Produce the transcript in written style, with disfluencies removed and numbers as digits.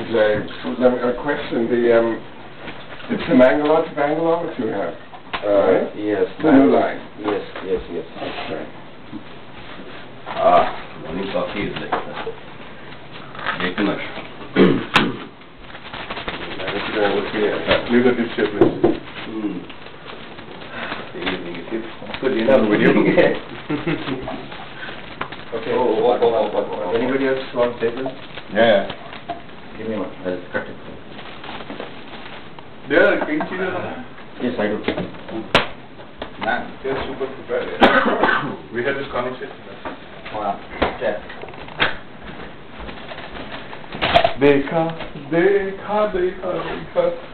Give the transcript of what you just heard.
A question. It's the Mangalore to Bangalore that you have, right? Yes. The new line. Yes. Okay. Morning coffee is like way too much. Leave the dish here, please. Good dinner video. Okay. What? Anybody else want table? Yeah. Give me one. I'll cut it. There are green chili. Yes, I do. Man, they're super prepared. We had this conversation. Wow. Yeah. देखा